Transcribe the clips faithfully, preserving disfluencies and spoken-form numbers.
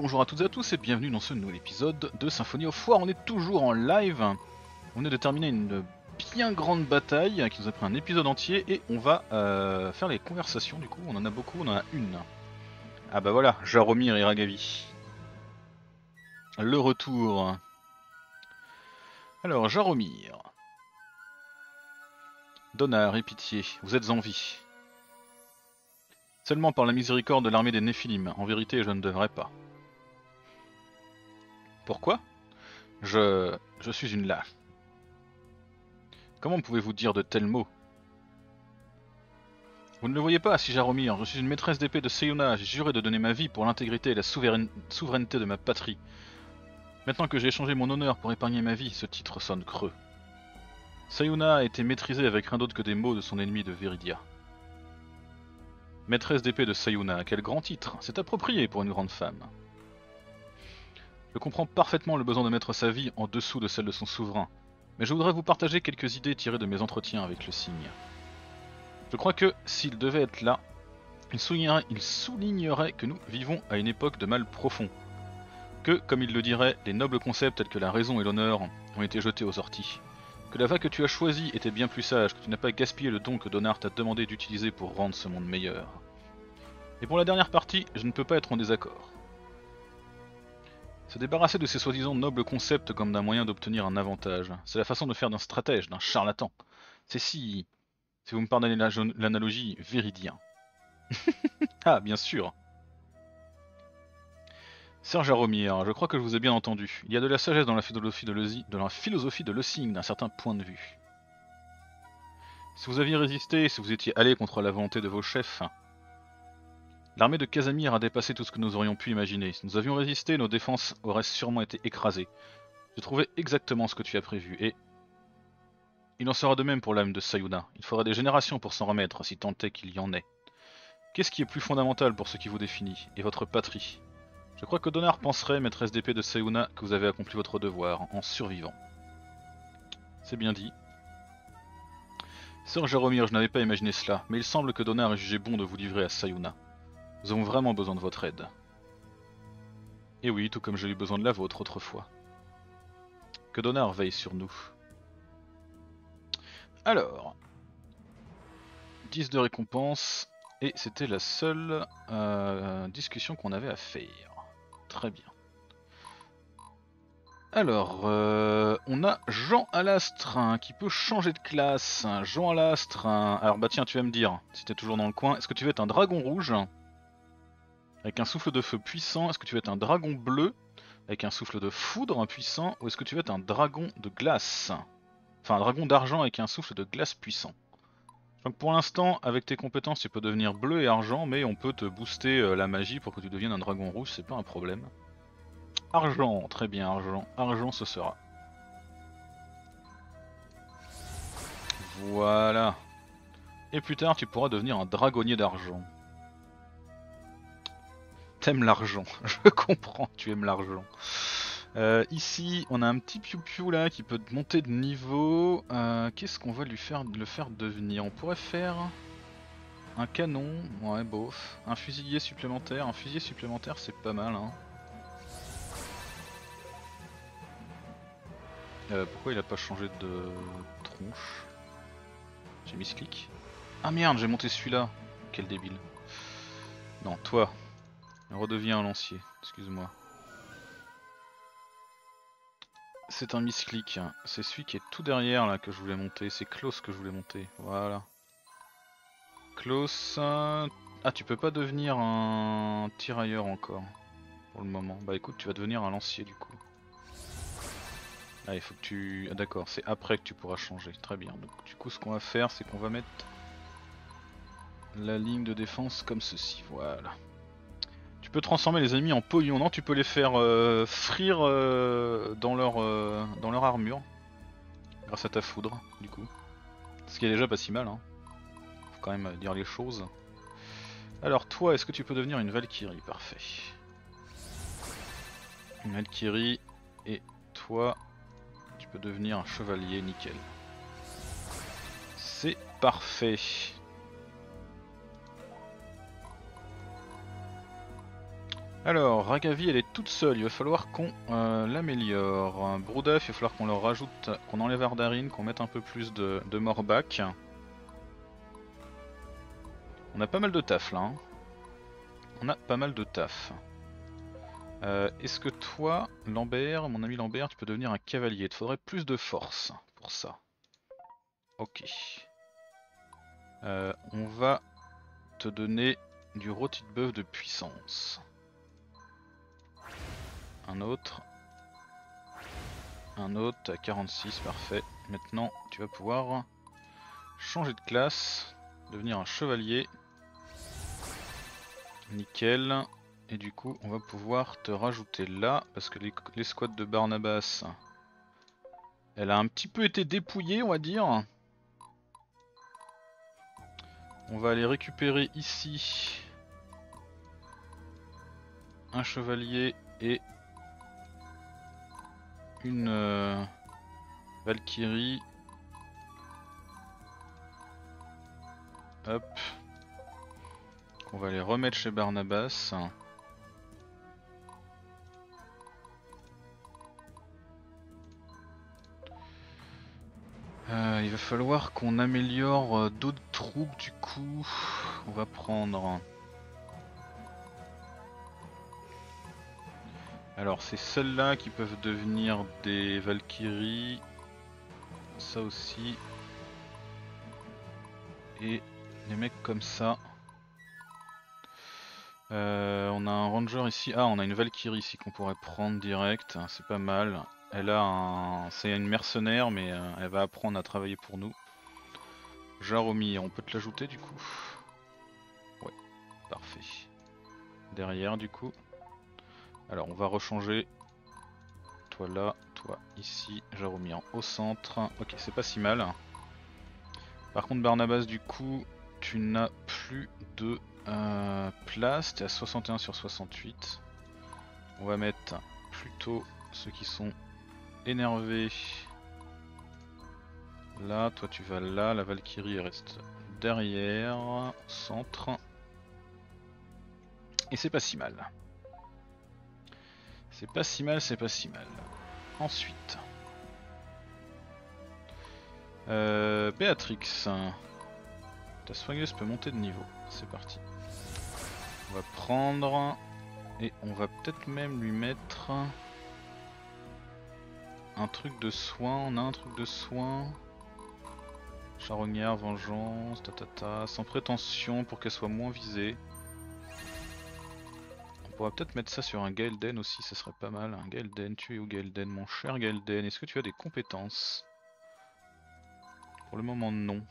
bonjour à toutes et à tous et bienvenue dans ce nouvel épisode de Symphony of War. On est toujours en live, on est de terminer une bien grande bataille qui nous a pris un épisode entier et on va euh, faire les conversations du coup, on en a beaucoup, on en a une. Ah bah voilà, Jaromir et Ragavi. Le retour. Alors Jaromir. Donar et Pitié, vous êtes en vie. Seulement par la miséricorde de l'armée des Néphilim, en vérité je ne devrais pas. Pourquoi ? Je... je suis une lâche. Comment pouvez-vous dire de tels mots ? Vous ne le voyez pas, si Jaromir, je suis une maîtresse d'épée de Sayuna, j'ai juré de donner ma vie pour l'intégrité et la souveraine... souveraineté de ma patrie. Maintenant que j'ai échangé mon honneur pour épargner ma vie, ce titre sonne creux. Sayuna a été maîtrisée avec rien d'autre que des mots de son ennemi de Viridia. Maîtresse d'épée de Sayuna, quel grand titre, c'est approprié pour une grande femme. Je comprends parfaitement le besoin de mettre sa vie en dessous de celle de son souverain, mais je voudrais vous partager quelques idées tirées de mes entretiens avec le cygne. Je crois que, s'il devait être là, il soulignerait, il soulignerait que nous vivons à une époque de mal profond. Que, comme il le dirait, les nobles concepts tels que la raison et l'honneur ont été jetés aux orties. Que la voie que tu as choisie était bien plus sage, que tu n'as pas gaspillé le don que Donar t'a demandé d'utiliser pour rendre ce monde meilleur. Et pour la dernière partie, je ne peux pas être en désaccord. Se débarrasser de ces soi-disant nobles concepts comme d'un moyen d'obtenir un avantage, c'est la façon de faire d'un stratège, d'un charlatan. C'est si... si vous me pardonnez l'analogie, véridien. Ah, bien sûr. Sir Jaromir, je crois que je vous ai bien entendu. Il y a de la sagesse dans la philosophie de, Lezi, de la philosophie de Leucine d'un certain point de vue. Si vous aviez résisté, si vous étiez allé contre la volonté de vos chefs, l'armée de Casamir a dépassé tout ce que nous aurions pu imaginer. Si nous avions résisté, nos défenses auraient sûrement été écrasées. J'ai trouvé exactement ce que tu as prévu, et... il en sera de même pour l'âme de Sayuna. Il faudra des générations pour s'en remettre, si tant est qu'il y en ait. Qu'est-ce qui est plus fondamental pour ce qui vous définit, et votre patrie ? Je crois que Donar penserait, maîtresse d'épée de Sayuna, que vous avez accompli votre devoir, en survivant. C'est bien dit. Sir Jaromir, je n'avais pas imaginé cela, mais il semble que Donar ait jugé bon de vous livrer à Sayuna. Nous avons vraiment besoin de votre aide. Et oui, tout comme j'ai eu besoin de la vôtre autrefois. Que Donar veille sur nous. Alors... dix de récompense, et c'était la seule euh, discussion qu'on avait à faire. Très bien. Alors, euh, on a Jean Alastre hein, qui peut changer de classe. Jean Alastre, hein. Alors bah tiens, tu vas me dire, si t'es toujours dans le coin, est-ce que tu veux être un dragon rouge avec un souffle de feu puissant? Est-ce que tu veux être un dragon bleu avec un souffle de foudre puissant? Ou est-ce que tu veux être un dragon de glace? Enfin, un dragon d'argent avec un souffle de glace puissant. Donc pour l'instant, avec tes compétences, tu peux devenir bleu et argent, mais on peut te booster euh, la magie pour que tu deviennes un dragon rouge, c'est pas un problème. Argent, très bien, argent. Argent ce sera. Voilà. Et plus tard, tu pourras devenir un dragonnier d'argent. T'aimes l'argent, je comprends, tu aimes l'argent. Euh, ici, on a un petit piou-piou là qui peut monter de niveau. Euh, Qu'est-ce qu'on va lui faire, le faire devenir? On pourrait faire un canon, ouais, bof. Un fusilier supplémentaire, un fusilier supplémentaire, c'est pas mal, hein. Euh, pourquoi il a pas changé de tronche? J'ai mis ce clic. Ah merde, j'ai monté celui-là. Quel débile. Non, toi. Redeviens un lancier, excuse-moi. C'est un misclick, c'est celui qui est tout derrière là que je voulais monter, c'est Klaus que je voulais monter, voilà. Klaus... Euh... Ah, tu peux pas devenir un tirailleur encore, pour le moment. Bah écoute, tu vas devenir un lancier du coup. Ah, il faut que tu... Ah d'accord, c'est après que tu pourras changer, très bien. Donc du coup ce qu'on va faire, c'est qu'on va mettre la ligne de défense comme ceci, voilà. Tu peux transformer les ennemis en pognon, non? Tu peux les faire euh, frire euh, dans, leur, euh, dans leur armure. Grâce à ta foudre, du coup. Ce qui est déjà pas si mal, hein. Faut quand même dire les choses. Alors toi, est-ce que tu peux devenir une Valkyrie? Parfait. Une Valkyrie. Et toi, tu peux devenir un chevalier, nickel. C'est parfait. Alors, Ragavi elle est toute seule, il va falloir qu'on euh, l'améliore. Broudaf, il va falloir qu'on leur rajoute, qu'on enlève Ardarine, qu'on mette un peu plus de, de Morbac. On a pas mal de taf là. Hein. On a pas mal de taf. Euh, Est-ce que toi, Lambert, mon ami Lambert, tu peux devenir un cavalier? Il te faudrait plus de force pour ça. Ok. Euh, on va te donner du rôti de bœuf de puissance. Un autre. Un autre à quarante-six, parfait. Maintenant, tu vas pouvoir changer de classe, devenir un chevalier. Nickel. Et du coup, on va pouvoir te rajouter là, parce que l'escouade de Barnabas, elle a un petit peu été dépouillée, on va dire. On va aller récupérer ici un chevalier et une euh, Valkyrie. Hop. On va les remettre chez Barnabas. Euh, il va falloir qu'on améliore euh, d'autres troupes du coup. On va prendre... Alors c'est celles-là qui peuvent devenir des Valkyries. Ça aussi. Et des mecs comme ça. Euh, on a un ranger ici. Ah, on a une Valkyrie ici qu'on pourrait prendre direct. C'est pas mal. Elle a un... C'est une mercenaire mais euh, elle va apprendre à travailler pour nous. Jaromir, on peut te l'ajouter du coup? Ouais, parfait. Derrière du coup. Alors on va rechanger. Toi là, toi ici, Jaromir au centre. Ok, c'est pas si mal. Par contre Barnabas du coup, tu n'as plus de euh, place. Tu es à soixante et un sur soixante-huit. On va mettre plutôt ceux qui sont énervés. Là, toi tu vas là, la Valkyrie reste derrière, au centre. Et c'est pas si mal. C'est pas si mal, c'est pas si mal. Ensuite. Euh, Béatrix. Ta soigneuse peut monter de niveau. C'est parti. On va prendre... Et on va peut-être même lui mettre... Un truc de soin. On a un truc de soin. Charognard, vengeance, tatata. Sans prétention pour qu'elle soit moins visée. On pourra peut-être mettre ça sur un Gaelden aussi, ça serait pas mal. Un Gaelden, tu es où Gaelden, mon cher Gaelden? Est-ce que tu as des compétences? Pour le moment non.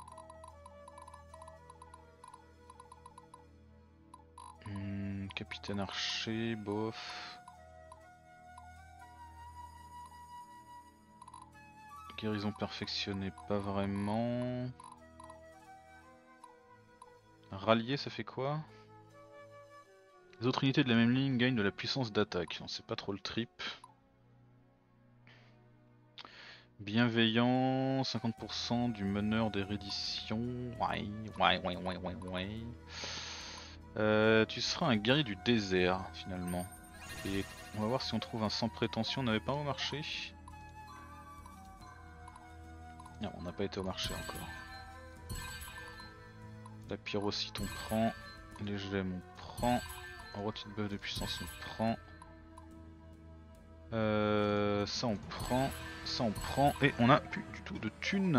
Hmm, capitaine archer, bof. Guérison perfectionnée, pas vraiment. Rallier, ça fait quoi? Les autres unités de la même ligne gagnent de la puissance d'attaque. On sait pas trop le trip. Bienveillant, cinquante pour cent du meneur des redditions. Ouais, ouais, ouais, ouais, ouais, ouais. Euh, tu seras un guerrier du désert finalement. Et on va voir si on trouve un sans prétention. On n'avait pas au marché. Non, on n'a pas été au marché encore. La pyrocite on prend. Les gemmes on prend. Rôti de bœuf de puissance on prend. Euh, ça on prend. Ça on prend. Et on a plus du tout de thunes.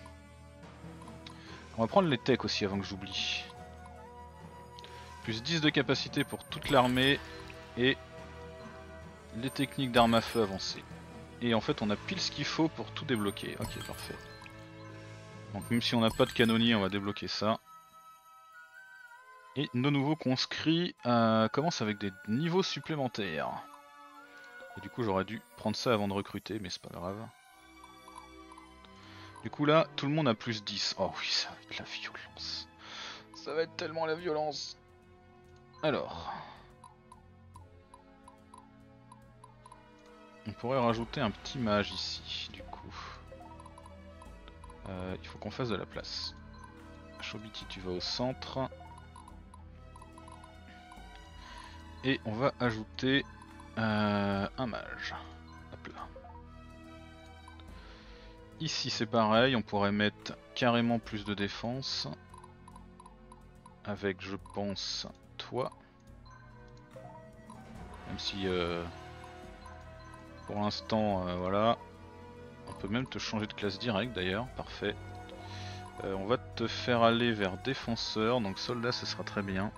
On va prendre les techs aussi avant que j'oublie. Plus dix de capacité pour toute l'armée. Et les techniques d'armes à feu avancées. Et en fait on a pile ce qu'il faut pour tout débloquer. Ok, parfait. Donc même si on n'a pas de canonnier, on va débloquer ça. Et nos nouveaux conscrits euh, commencent avec des niveaux supplémentaires. Et du coup j'aurais dû prendre ça avant de recruter, mais c'est pas grave. Du coup là, tout le monde a plus dix. Oh oui, ça va être la violence. Ça va être tellement la violence. Alors... On pourrait rajouter un petit mage ici, du coup. Euh, il faut qu'on fasse de la place. Chobiti, tu vas au centre. Et on va ajouter euh, un mage. Hop là. Ici c'est pareil, on pourrait mettre carrément plus de défense. Avec, je pense, toi. Même si euh, pour l'instant, euh, voilà. On peut même te changer de classe direct d'ailleurs, parfait. Euh, on va te faire aller vers défenseur, donc soldat ce sera très bien.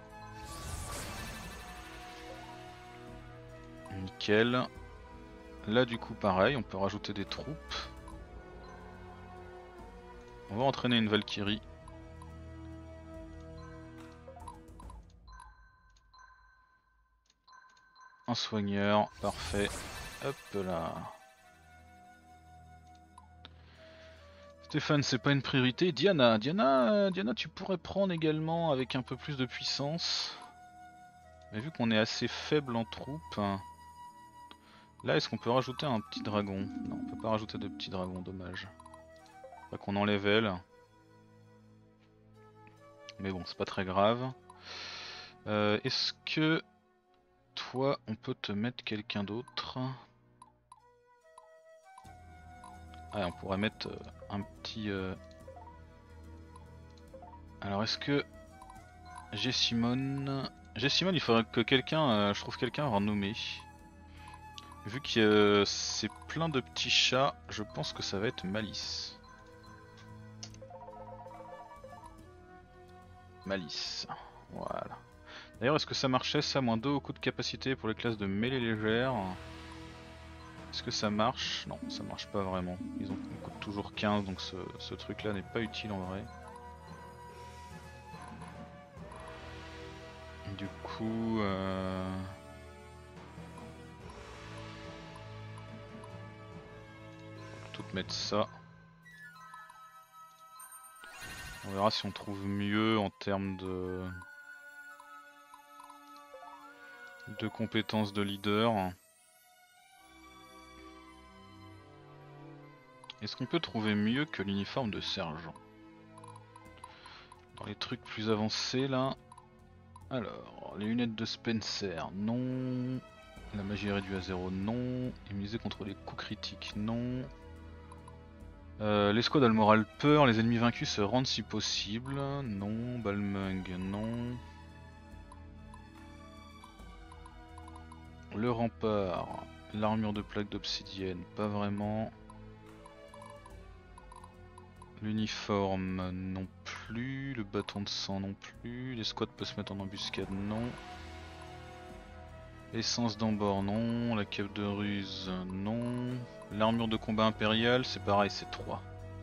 Nickel. Là du coup pareil, on peut rajouter des troupes. On va entraîner une Valkyrie. Un soigneur, parfait. Hop là. Stéphane, c'est pas une priorité. Diana, Diana, euh, Diana, tu pourrais prendre également avec un peu plus de puissance. Mais vu qu'on est assez faible en troupes, là est-ce qu'on peut rajouter un petit dragon? Non, on peut pas rajouter de petit dragon, dommage. Pas qu'on enlève elle. Mais bon, c'est pas très grave. Euh, est-ce que toi, on peut te mettre quelqu'un d'autre? Ah, on pourrait mettre euh, un petit... Euh... Alors est-ce que... Jessimon... Jessimon, il faudrait que quelqu'un... Euh, je trouve quelqu'un à renommer. Vu que euh, c'est plein de petits chats, je pense que ça va être Malice. Malice. Voilà. D'ailleurs, est-ce que ça marchait ça, moins deux au coup de capacité pour les classes de mêlée légère? Est-ce que ça marche? Non, ça marche pas vraiment. Ils ont ils coûtent toujours quinze, donc ce, ce truc là n'est pas utile en vrai. Du coup... Euh... On va tout mettre ça. On verra si on trouve mieux en termes de... de compétences de leader. Est-ce qu'on peut trouver mieux que l'uniforme de sergent? Dans les trucs plus avancés là. Alors, les lunettes de Spencer, non. La magie est réduite à zéro, non. Immunisé contre les coups critiques, non. Euh, L'escouade a le moral peur, les ennemis vaincus se rendent si possible. Non, Balmung, non. Le rempart, l'armure de plaque d'obsidienne, pas vraiment. L'uniforme non plus, le bâton de sang non plus, l'escouade peut se mettre en embuscade non. Essence d'embord non, la cape de ruse non. L'armure de combat impériale c'est pareil, c'est trois.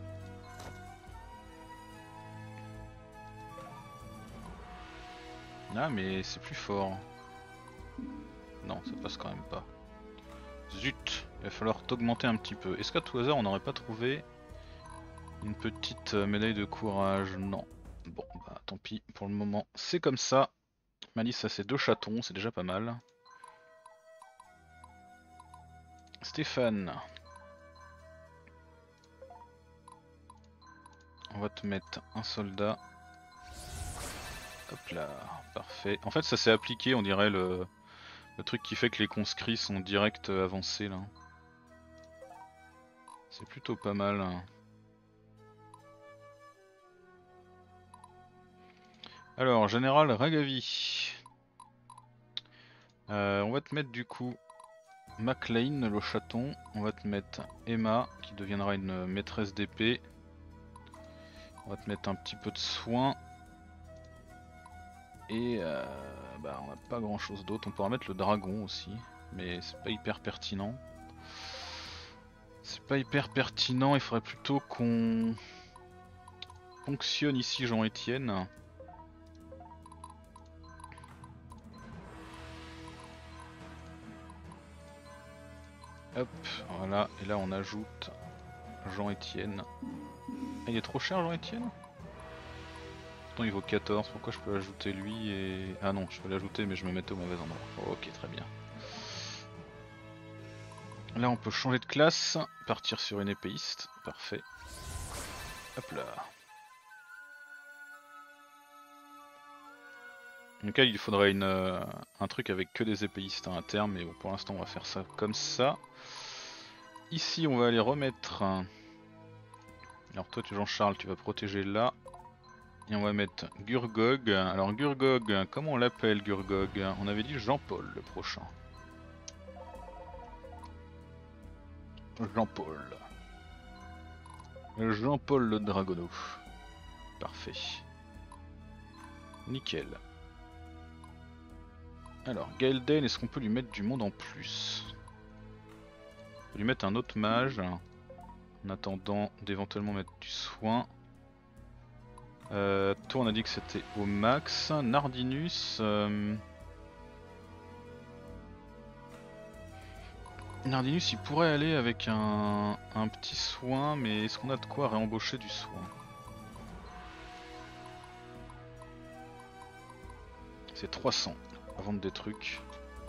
Ah mais c'est plus fort. Non, ça passe quand même pas. Zut, il va falloir t'augmenter un petit peu. Est-ce qu'à tout hasard on n'aurait pas trouvé une petite médaille de courage? Non. Bon bah tant pis pour le moment, c'est comme ça. Malice a ses deux chatons, c'est déjà pas mal. Stéphane. On va te mettre un soldat. Hop là, parfait. En fait ça s'est appliqué, on dirait le, le truc qui fait que les conscrits sont direct avancés là. C'est plutôt pas mal. Alors, général Ragavi. Euh, on va te mettre du coup MacLean le chaton. On va te mettre Emma qui deviendra une maîtresse d'épée. On va te mettre un petit peu de soin. Et euh, bah on n'a pas grand chose d'autre. On pourra mettre le dragon aussi. Mais c'est pas hyper pertinent. C'est pas hyper pertinent. Il faudrait plutôt qu'on fonctionne ici Jean-Étienne. Hop, voilà, et là on ajoute Jean-Étienne. Ah, il est trop cher Jean-Étienne? Pourtant il vaut quatorze, pourquoi je peux l'ajouter lui et... Ah non, je peux l'ajouter mais je me mettais au mauvais endroit. Oh, ok, très bien. Là on peut changer de classe, partir sur une épéiste, parfait. Hop là. Donc là il faudrait une, euh, un truc avec que des épéistes hein, à terme, mais bon, pour l'instant on va faire ça comme ça. Ici on va aller remettre... Alors toi tu Jean-Charles, tu vas protéger là. Et on va mettre Gurgog. Alors Gurgog, comment on l'appelle Gurgog? On avait dit Jean-Paul le prochain. Jean-Paul. Jean-Paul le Dragono. Parfait. Nickel. Alors Gaelden, est-ce qu'on peut lui mettre du monde en plus? On peut lui mettre un autre mage. En attendant d'éventuellement mettre du soin. Euh, toi on a dit que c'était au max. Nardinus. Euh... Nardinus il pourrait aller avec un, un petit soin, mais est-ce qu'on a de quoi réembaucher du soin? C'est trois cents à vendre des trucs.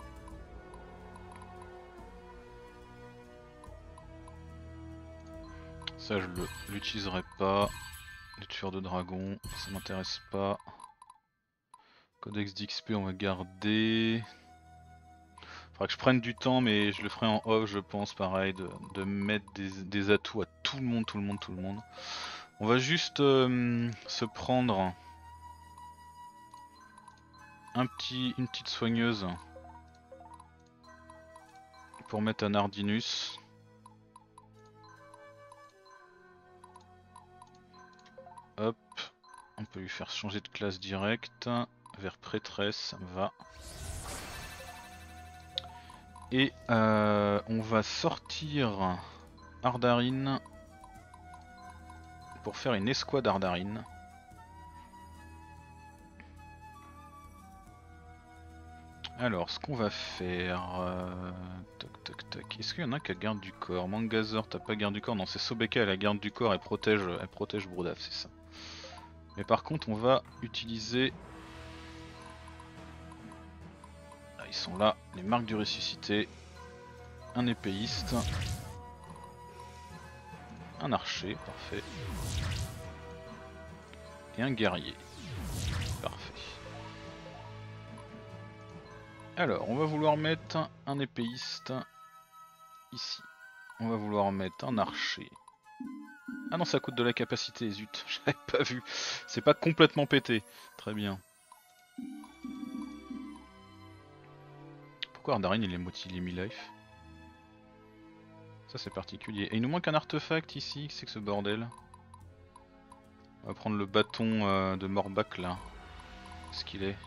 Ça je l'utiliserai pas. Les tueurs de dragons, ça m'intéresse pas. Codex d'X P on va garder. Faudra que je prenne du temps, mais je le ferai en off je pense, pareil, de, de mettre des, des atouts à tout le monde, tout le monde, tout le monde. On va juste euh, se prendre un petit, une petite soigneuse pour mettre un Nardinus. Hop, on peut lui faire changer de classe direct vers prêtresse, ça me va. Et euh, on va sortir Ardarine pour faire une escouade Ardarine. Alors, ce qu'on va faire... Euh... Toc toc toc. Est-ce qu'il y en a qui a garde du corps? Mangazor, t'as pas garde du corps? Non, c'est Sobeka, elle a garde du corps, elle protège, elle protège Broudaf, c'est ça. Mais par contre, on va utiliser... Ah, ils sont là, les marques du ressuscité. Un épéiste. Un archer, parfait. Et un guerrier. Parfait. Alors, on va vouloir mettre un épéiste ici. On va vouloir mettre un archer. Ah non, ça coûte de la capacité, zut, j'avais pas vu. C'est pas complètement pété. Très bien. Pourquoi Ardarine il est motivé mi-life? Ça c'est particulier. Et il nous manque un artefact ici, c'est que ce bordel. On va prendre le bâton euh, de Morbak là. Ce qu'il est.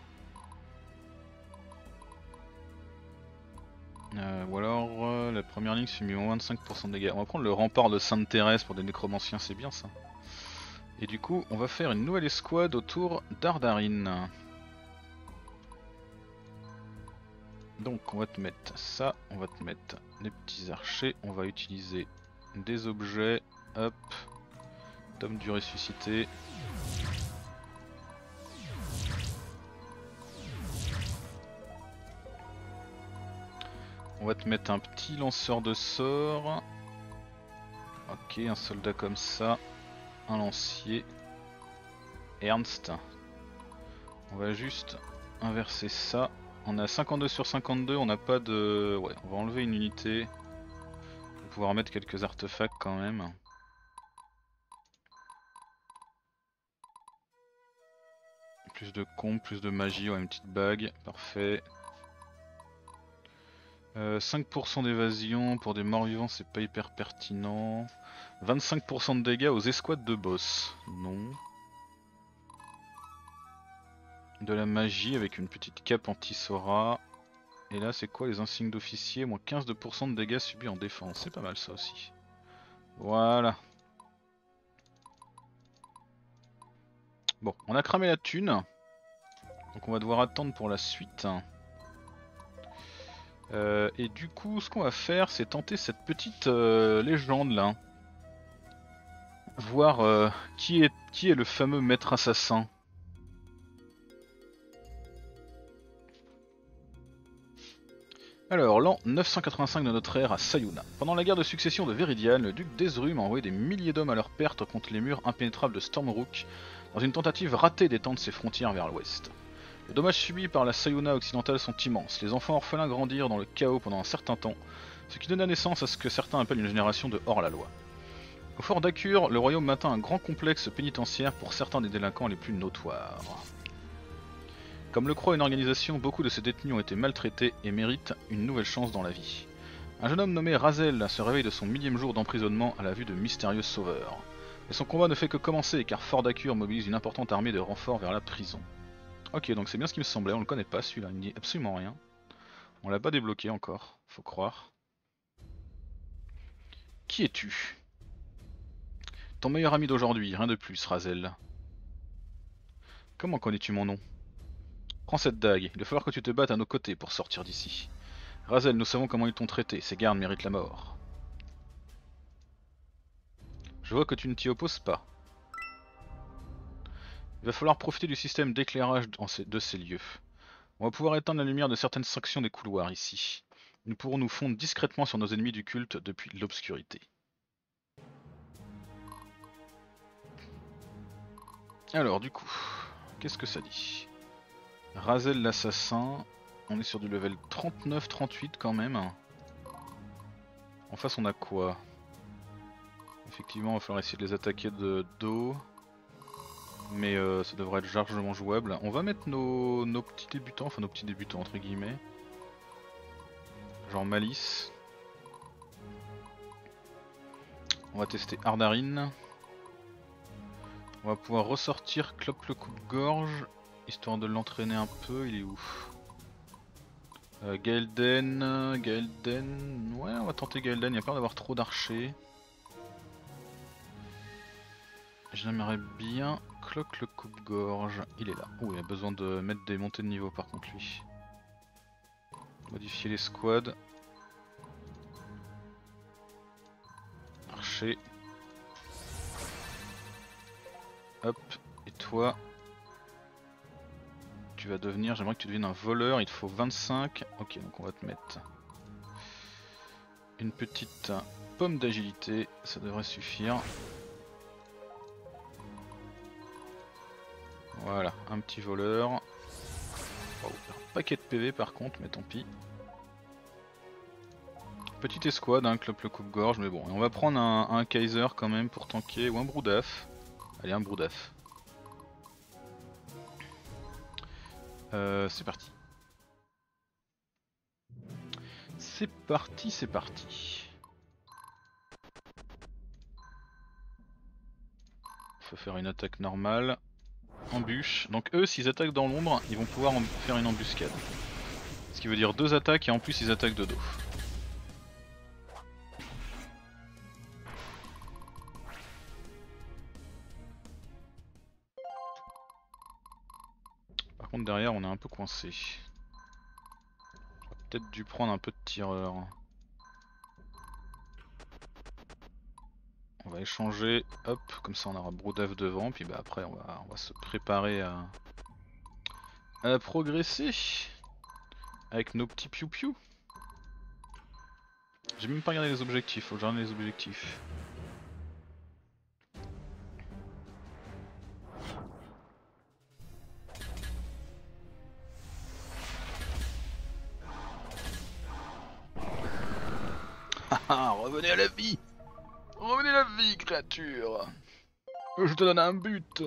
Euh, ou alors euh, la première ligne subit moins vingt-cinq pour cent de dégâts. On va prendre le rempart de Sainte-Thérèse pour des nécromanciens, c'est bien ça. Et du coup on va faire une nouvelle escouade autour d'Ardarine. Donc on va te mettre ça, on va te mettre les petits archers, on va utiliser des objets, hop, tome du ressuscité. On va te mettre un petit lanceur de sorts. Ok, un soldat comme ça, un lancier. Ernst. On va juste inverser ça. On a cinquante-deux sur cinquante-deux, on n'a pas de... Ouais, on va enlever une unité. On va pouvoir mettre quelques artefacts quand même. Plus de combles, plus de magie, ouais, une petite bague, parfait. Euh, cinq pour cent d'évasion pour des morts vivants, c'est pas hyper pertinent. vingt-cinq pour cent de dégâts aux escouades de boss, non. De la magie avec une petite cape anti-Sora. Et là c'est quoi les insignes d'officier? Moins quinze pour cent de dégâts subis en défense, c'est pas mal ça aussi. Voilà. Bon, on a cramé la thune. Donc on va devoir attendre pour la suite. Euh, et du coup ce qu'on va faire c'est tenter cette petite euh, légende là. Voir euh, qui, est, qui est le fameux maître assassin. Alors, l'an neuf cent quatre-vingt-cinq de notre ère à Sayuna. Pendant la guerre de succession de Viridian, le duc d'Ezrum a envoyé des milliers d'hommes à leur perte contre les murs impénétrables de Stormrook, dans une tentative ratée d'étendre ses frontières vers l'ouest. Les dommages subis par la Sayuna occidentale sont immenses. Les enfants orphelins grandirent dans le chaos pendant un certain temps, ce qui donna naissance à ce que certains appellent une génération de hors-la-loi. Au fort d'Akur, le royaume maintint un grand complexe pénitentiaire pour certains des délinquants les plus notoires. Comme le croit une organisation, beaucoup de ces détenus ont été maltraités et méritent une nouvelle chance dans la vie. Un jeune homme nommé Razel se réveille de son millième jour d'emprisonnement à la vue de mystérieux sauveurs. Et son combat ne fait que commencer car Fort d'Akur mobilise une importante armée de renforts vers la prison. Ok, donc c'est bien ce qui me semblait, on le connaît pas celui-là, il me dit absolument rien. On l'a pas débloqué encore, faut croire. Qui es-tu? Ton meilleur ami d'aujourd'hui, rien de plus, Razel. Comment connais-tu mon nom? Prends cette dague, il va falloir que tu te battes à nos côtés pour sortir d'ici. Razel, nous savons comment ils t'ont traité, ces gardes méritent la mort. Je vois que tu ne t'y opposes pas. Il va falloir profiter du système d'éclairage de ces lieux. On va pouvoir éteindre la lumière de certaines sections des couloirs ici. Nous pourrons nous fondre discrètement sur nos ennemis du culte depuis l'obscurité. Alors du coup, qu'est-ce que ça dit? Razel l'assassin, on est sur du level trente-neuf trente-huit quand même. En face on a quoi? Effectivement il va falloir essayer de les attaquer de dos. Mais euh, ça devrait être largement jouable. On va mettre nos, nos petits débutants, enfin nos petits débutants entre guillemets. Genre Malice. On va tester Ardarine. On va pouvoir ressortir Clope le coupe-gorge, histoire de l'entraîner un peu. Il est où? euh, Gaelden, Gaelden... Ouais, on va tenter Gaelden, il y a peur d'avoir trop d'archers. J'aimerais bien Cloque le coupe-gorge, il est là. Oh, il a besoin de mettre des montées de niveau par contre lui. Modifier les squads. Archer. Hop, et toi, tu vas devenir, j'aimerais que tu deviennes un voleur, il te faut vingt-cinq. Ok, donc on va te mettre une petite pomme d'agilité, ça devrait suffire. Voilà, un petit voleur. Oh, un paquet de P V par contre, mais tant pis. Petite escouade, hein, Clope le coupe-gorge, mais bon, on va prendre un, un Kaiser quand même pour tanker, ou un Broudaf. Allez, un Broudaf. Euh, c'est parti. C'est parti, c'est parti. Faut faire une attaque normale. Embûche. Donc eux, s'ils attaquent dans l'ombre, ils vont pouvoir faire une embuscade. Ce qui veut dire deux attaques et en plus ils attaquent de dos. Par contre derrière on est un peu coincé. J'aurais peut-être dû prendre un peu de tireur. On va échanger, hop, comme ça on aura Broudaf devant, puis bah après on va, on va se préparer à, à progresser avec nos petits piou-piou. J'ai même pas regardé les objectifs, faut que je regarde les objectifs. Haha, revenez à la vie! Revenez à la vie, créature! Je te donne un but!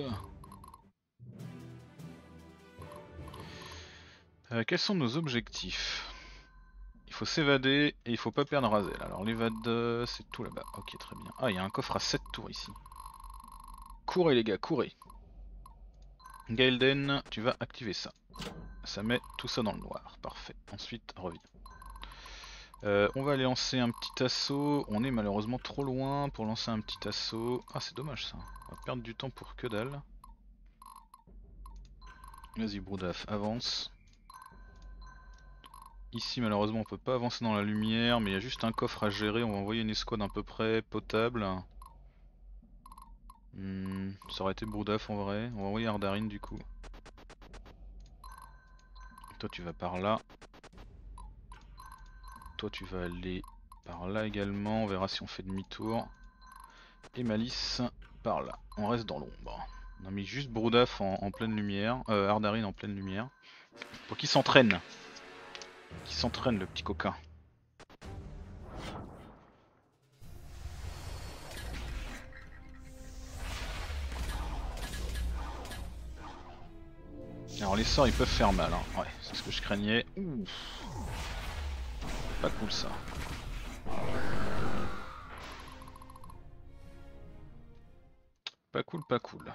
Euh, quels sont nos objectifs? Il faut s'évader et il faut pas perdre Razel. Alors l'évade, c'est tout là-bas. Ok, très bien. Ah, il y a un coffre à sept tours ici. Courez les gars, courez! Gaelden, tu vas activer ça. Ça met tout ça dans le noir. Parfait. Ensuite, reviens. Euh, on va aller lancer un petit assaut. On est malheureusement trop loin pour lancer un petit assaut. Ah, c'est dommage ça. On va perdre du temps pour que dalle. Vas-y Broudaf, avance. Ici malheureusement on peut pas avancer dans la lumière, mais il y a juste un coffre à gérer. On va envoyer une escouade à peu près potable. Hmm, ça aurait été Broudaf en vrai. On va envoyer Ardarine du coup. Toi tu vas par là. Toi tu vas aller par là également, on verra si on fait demi-tour. Et Malice par là, on reste dans l'ombre. On a mis juste Broodaf en, en pleine lumière, euh, Ardarine en pleine lumière. Pour qu'il s'entraîne. Qu'il s'entraîne le petit coquin. Alors les sorts ils peuvent faire mal, hein. Ouais, c'est ce que je craignais. Ouh. Pas cool ça. Pas cool, pas cool.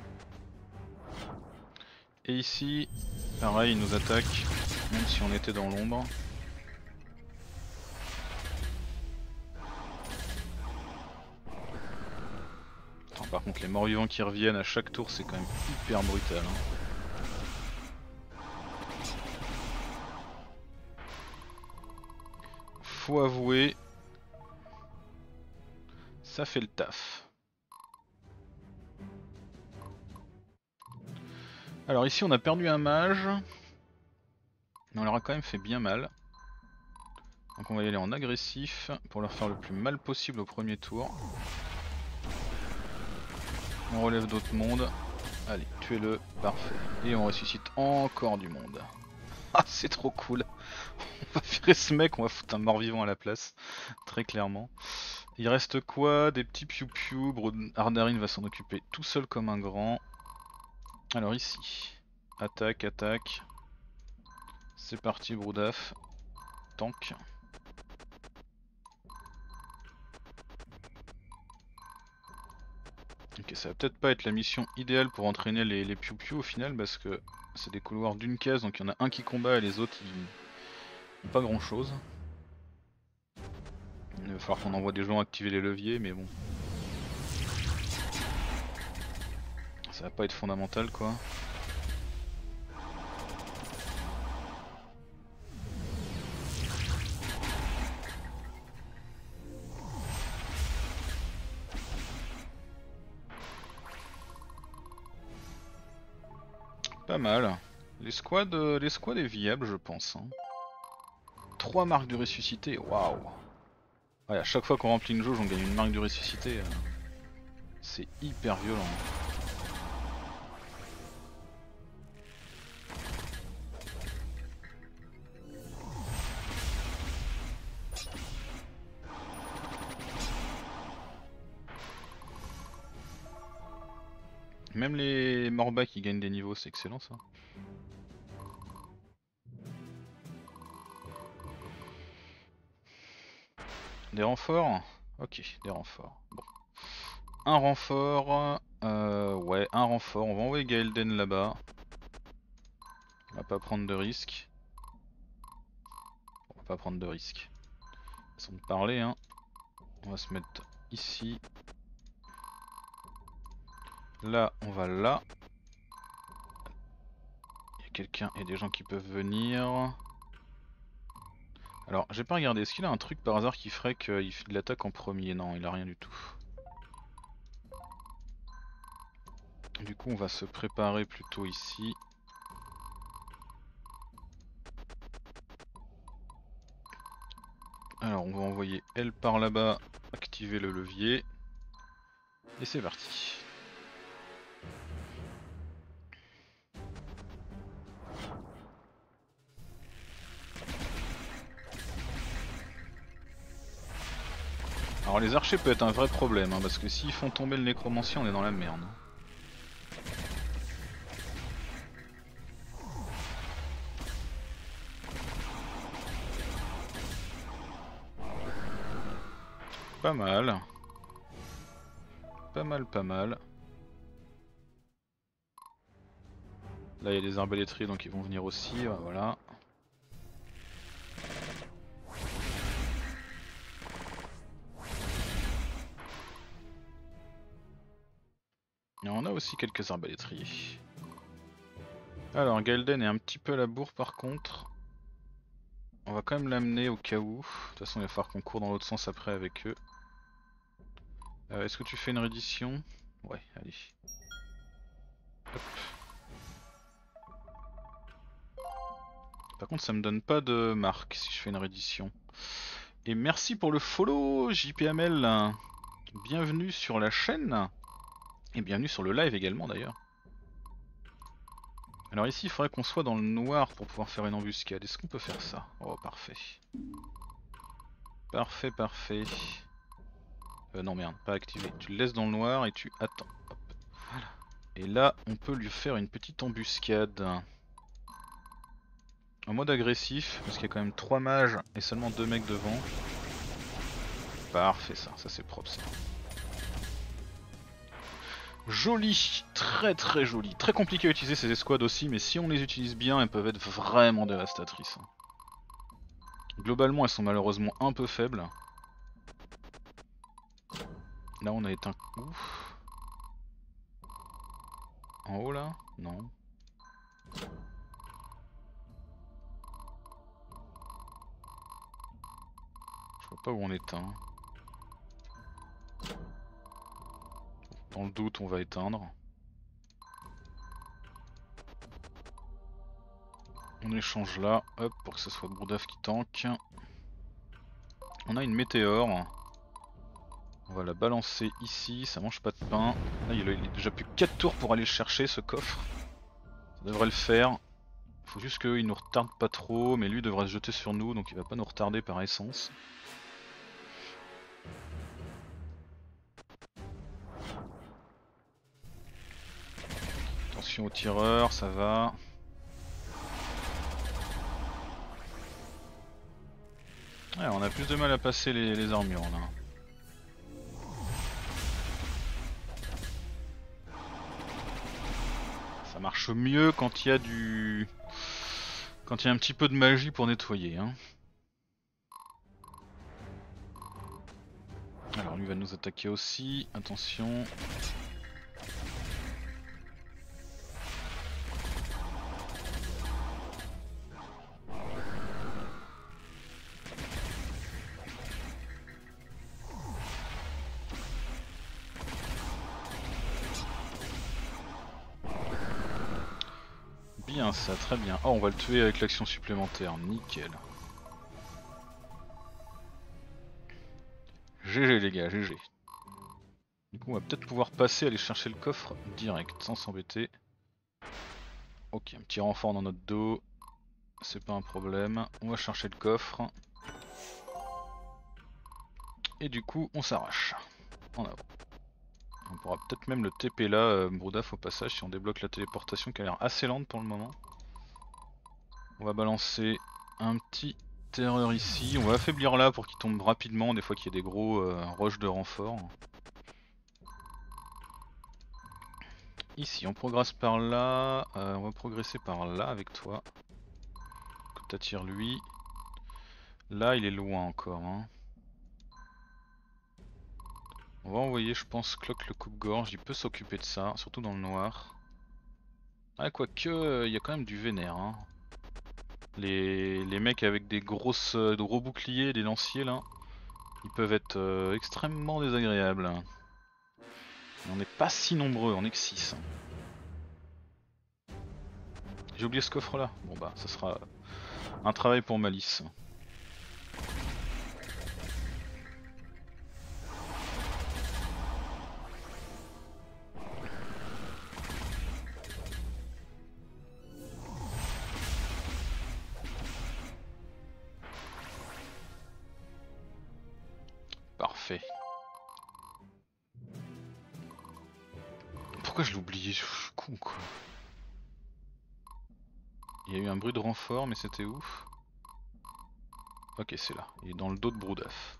Et ici, pareil, il nous attaque, même si on était dans l'ombre. Par contre, les morts vivants qui reviennent à chaque tour, c'est quand même hyper brutal. Hein. Faut avouer, ça fait le taf. Alors ici on a perdu un mage, mais on leur a quand même fait bien mal. Donc on va y aller en agressif pour leur faire le plus mal possible au premier tour. On relève d'autres mondes. Allez, tuez-le, parfait. Et on ressuscite encore du monde. Ah c'est trop cool. On va virer ce mec, on va foutre un mort-vivant à la place, très clairement. Il reste quoi? Des petits piou-piou. Ardarine va s'en occuper tout seul comme un grand. Alors ici, attaque, attaque. C'est parti Broodaf. Tank. Ok, ça va peut-être pas être la mission idéale pour entraîner les, les piou-piou au final parce que c'est des couloirs d'une case, donc il y en a un qui combat et les autres ils n'ont pas grand chose. Il va falloir qu'on envoie des gens activer les leviers, mais bon. Ça va pas être fondamental quoi. Pas mal. Les squads, les squads est viable je pense. Hein. trois marques de ressuscité, waouh. Ouais, à chaque fois qu'on remplit une jauge on gagne une marque de ressuscité. Euh, c'est hyper violent. Même les Morbas qui gagnent des niveaux, c'est excellent ça. Des renforts? Ok, des renforts. Bon. Un renfort. Euh, ouais, un renfort. On va envoyer Gaelden là-bas. On va pas prendre de risques. On va pas prendre de risques. Façon de parler, hein. On va se mettre ici. Là, on va là. Il y a quelqu'un et des gens qui peuvent venir. Alors, j'ai pas regardé. Est-ce qu'il a un truc par hasard qui ferait qu'il fait de l'attaque en premier? Non, il a rien du tout. Du coup, on va se préparer plutôt ici. Alors, on va envoyer elle par là-bas, activer le levier. Et c'est parti. Alors les archers peut être un vrai problème, hein, parce que s'ils font tomber le nécromancien, on est dans la merde. Pas mal. Pas mal, pas mal. Là il y a des arbalétriers donc ils vont venir aussi, voilà. Et on a aussi quelques arbalétriers. Alors Gaelden est un petit peu à la bourre par contre. On va quand même l'amener au cas où. De toute façon il va falloir qu'on court dans l'autre sens après avec eux. Euh, Est-ce que tu fais une reddition? Ouais, allez. Hop. Par contre ça me donne pas de marque si je fais une reddition. Et merci pour le follow J P M L. Bienvenue sur la chaîne. Et bienvenue sur le live également d'ailleurs. Alors ici il faudrait qu'on soit dans le noir pour pouvoir faire une embuscade. Est-ce qu'on peut faire ça? Oh parfait. Parfait, parfait. Euh, non merde, pas activé. Tu le laisses dans le noir et tu attends. Hop. Voilà. Et là on peut lui faire une petite embuscade. En mode agressif, parce qu'il y a quand même trois mages et seulement deux mecs devant. Parfait ça, ça c'est propre ça. Joli, très très joli. Très compliqué à utiliser ces escouades aussi, mais si on les utilise bien, elles peuvent être vraiment dévastatrices. Globalement, elles sont malheureusement un peu faibles. Là, on a éteint. Ouf. En haut là? Non. Je vois pas où on éteint. Dans le doute, on va éteindre. On échange là, hop, pour que ce soit Broudaf qui tank. On a une météore. On va la balancer ici, ça mange pas de pain. Là, il a déjà plus que quatre tours pour aller chercher ce coffre. Ça devrait le faire. Faut juste qu'il nous retarde pas trop, mais lui devrait se jeter sur nous, donc il va pas nous retarder par essence. Attention aux tireurs, ça va. Ouais, on a plus de mal à passer les, les armures là. Ça marche mieux quand il y a du... Quand il y a un petit peu de magie pour nettoyer. Hein. Alors lui va nous attaquer aussi, attention. Bien ça, très bien. Oh, on va le tuer avec l'action supplémentaire, nickel. G G les gars, G G. Du coup on va peut-être pouvoir passer, aller chercher le coffre direct, sans s'embêter. Ok, un petit renfort dans notre dos, c'est pas un problème. On va chercher le coffre. Et du coup on s'arrache. En avant. On pourra peut-être même le T P là, euh, Broudaf au passage, si on débloque la téléportation qui a l'air assez lente pour le moment. On va balancer un petit terreur ici, on va affaiblir là pour qu'il tombe rapidement, des fois qu'il y a des gros euh, rushs de renfort. Ici on progresse par là, euh, on va progresser par là avec toi. Que t'attires lui. Là il est loin encore. Hein. On va envoyer je pense Cloque le coupe-gorge, il peut s'occuper de ça, surtout dans le noir. Ah quoique, il euh, y a quand même du vénère. Hein. Les, les mecs avec des grosses, euh, de gros boucliers, des lanciers là, ils peuvent être euh, extrêmement désagréables. On n'est pas si nombreux, on est que six. J'ai oublié ce coffre là. Bon bah ça sera un travail pour Malice. Parfait. Pourquoi je l'ai oublié? Je suis con quoi. Il y a eu un bruit de renfort mais c'était ouf. Ok c'est là, il est dans le dos de Broudaf.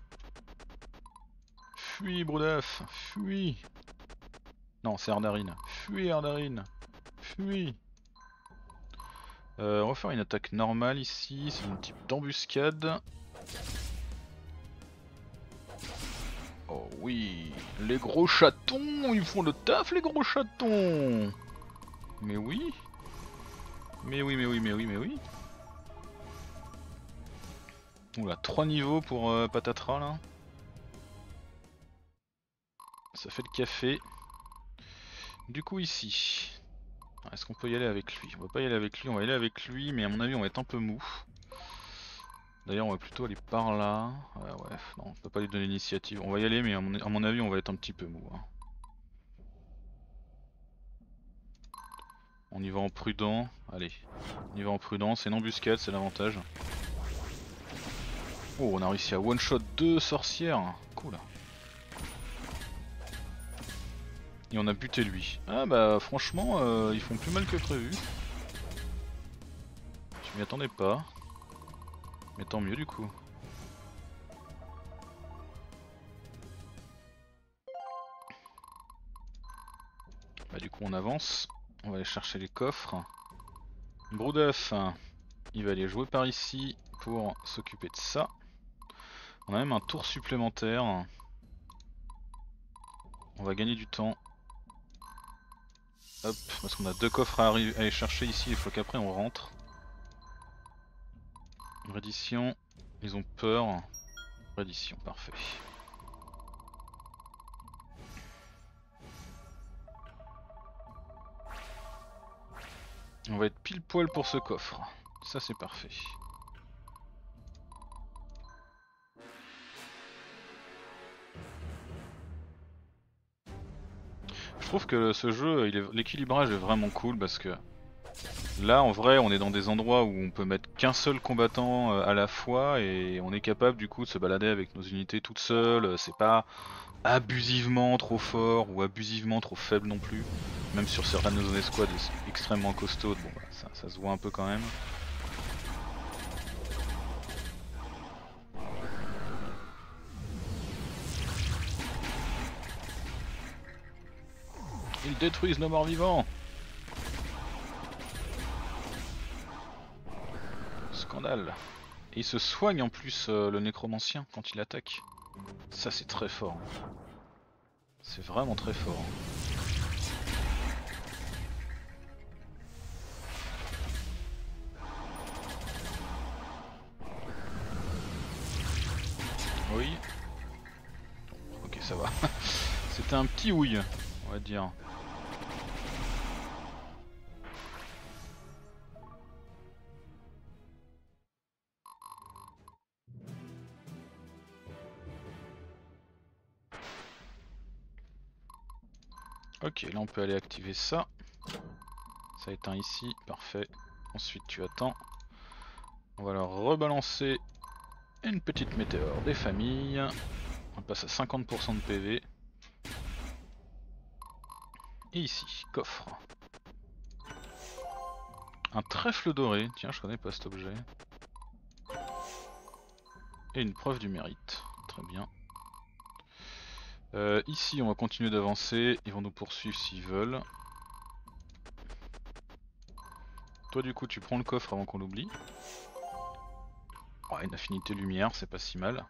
Fuis Broudaf, fuis. Non c'est Ardarine, fuis Ardarine, fuis. Euh, on va faire une attaque normale ici, c'est un type d'embuscade. Oh oui, les gros chatons, ils font le taf les gros chatons. Mais oui. Mais oui, mais oui, mais oui, mais oui. Oula, trois niveaux pour euh, Patatras là. Ça fait le café. Du coup ici, est-ce qu'on peut y aller avec lui? On va pas y aller avec lui, on va y aller avec lui, mais à mon avis on va être un peu mou. D'ailleurs on va plutôt aller par là. Ouais ouais, non, on peut pas lui donner l'initiative. On va y aller mais à mon, à mon avis on va être un petit peu mou. Hein. On y va en prudent. Allez, on y va en prudent. C'est une embuscade, c'est l'avantage. Oh, on a réussi à one shot deux sorcières. Cool. Et on a buté lui. Ah bah franchement, euh, ils font plus mal que prévu. Je m'y attendais pas. Mais tant mieux du coup. Bah du coup on avance. On va aller chercher les coffres. Broudœuf, il va aller jouer par ici pour s'occuper de ça. On a même un tour supplémentaire. On va gagner du temps. Hop, parce qu'on a deux coffres à, à aller chercher ici, il faut qu'après on rentre. Reddition, ils ont peur. Reddition, parfait. On va être pile poil pour ce coffre. Ça c'est parfait. Je trouve que ce jeu, l'équilibrage est vraiment cool parce que là en vrai on est dans des endroits où on peut mettre qu'un seul combattant à la fois et on est capable du coup de se balader avec nos unités toutes seules. C'est pas abusivement trop fort ou abusivement trop faible non plus. Même sur certaines zones escouades extrêmement costaudes, bon bah ça, ça se voit un peu quand même. Ils détruisent nos morts vivants. Scandale. Et il se soigne en plus euh, le nécromancien quand il attaque. Ça c'est très fort. C'est vraiment très fort. Oui. Ok ça va. C'était un petit houille, on va dire. Ok, là on peut aller activer ça. Ça éteint ici, parfait. Ensuite tu attends. On va leur rebalancer une petite météore des familles. On passe à cinquante pour cent de P V. Et ici, coffre. Un trèfle doré, tiens je connais pas cet objet. Et une preuve du mérite, très bien. Euh, ici on va continuer d'avancer, ils vont nous poursuivre s'ils veulent. Toi du coup tu prends le coffre avant qu'on l'oublie. Oh, une affinité lumière, c'est pas si mal.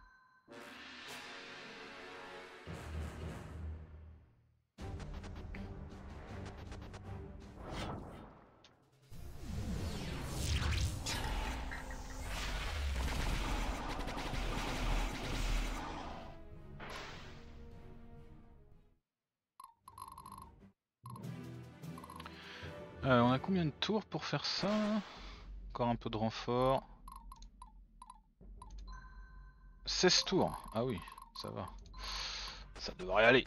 Euh, on a combien de tours pour faire ça? Encore un peu de renfort. seize tours, ah oui, ça va. Ça devrait aller.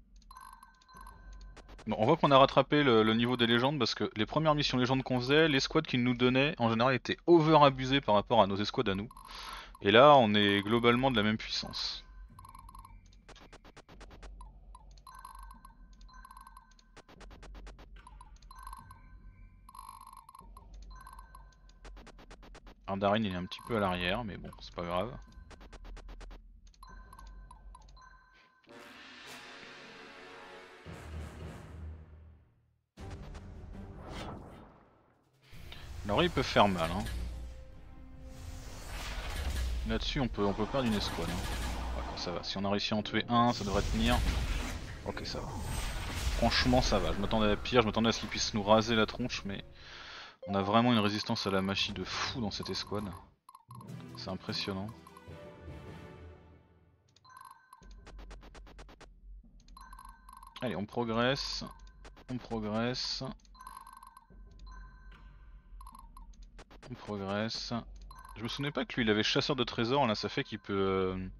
Bon, on voit qu'on a rattrapé le, le niveau des légendes parce que les premières missions légendes qu'on faisait, les squads qu'ils nous donnaient en général étaient over abusés par rapport à nos escouades à nous. Et là on est globalement de la même puissance. Ardarin il est un petit peu à l'arrière mais bon c'est pas grave. Alors il peut faire mal hein. Là-dessus on peut, on peut perdre une escouade hein. Ouais, ça va, si on a réussi à en tuer un ça devrait tenir. Ok ça va. Franchement ça va, je m'attendais à pire, je m'attendais à ce qu'il puisse nous raser la tronche mais on a vraiment une résistance à la machie de fou dans cette escouade. C'est impressionnant. Allez on progresse, on progresse. On progresse. Je me souvenais pas que lui il avait chasseur de trésors, là ça fait qu'il peut... Euh...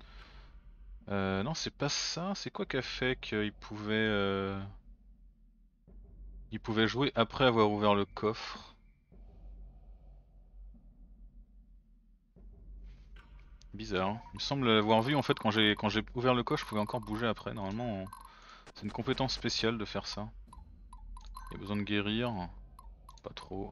Euh, non c'est pas ça, c'est quoi qu'a fait qu'il pouvait... Euh... Il pouvait jouer après avoir ouvert le coffre. Bizarre, hein. Il me semble avoir vu en fait quand j'ai quand j'ai ouvert le coffre, je pouvais encore bouger après. Normalement, c'est une compétence spéciale de faire ça. Il y a besoin de guérir, pas trop.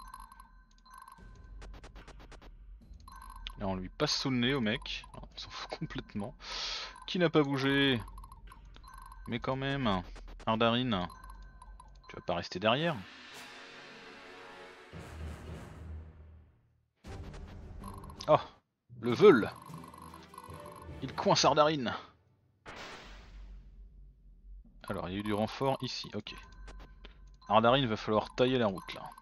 Là on lui passe sous le nez au mec, on s'en fout complètement. Qui n'a pas bougé? Mais quand même, Ardarine, tu vas pas rester derrière. Oh, le veule. Il coince Ardarine. Alors il y a eu du renfort ici, ok. Ardarine, va falloir tailler la route là.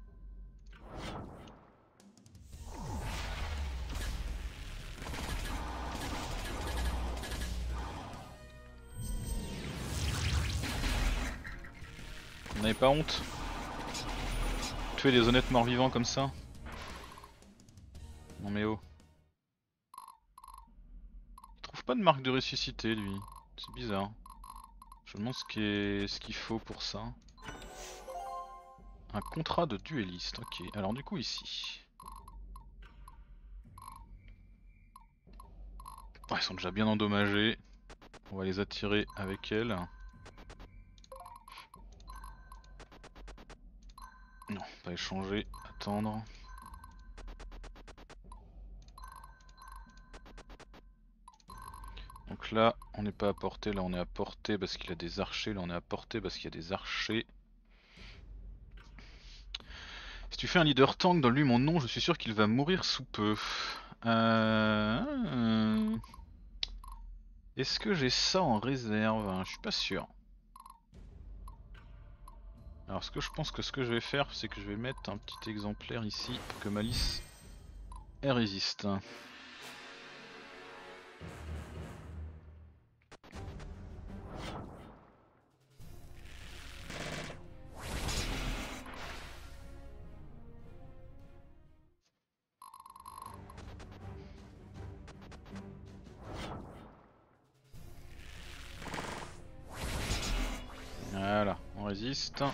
Vous n'avez pas honte? Tuer des honnêtes morts vivants comme ça? Non mais oh. Il trouve pas de marque de ressuscité lui. C'est bizarre. Je me demande ce qu'il ce qu'il faut pour ça. Un contrat de duelliste, ok. Alors du coup ici. Oh, ils sont déjà bien endommagés. On va les attirer avec elle. Non, pas échanger, attendre. Donc là, on n'est pas à portée, là on est à portée parce qu'il a des archers, là on est à portée parce qu'il y a des archers. Si tu fais un leader tank, donne-lui mon nom, je suis sûr qu'il va mourir sous peu. Euh... Est-ce que j'ai ça en réserve? Je suis pas sûr. Alors ce que je pense que ce que je vais faire, c'est que je vais mettre un petit exemplaire ici pour que Malice elle résiste. Voilà, on résiste.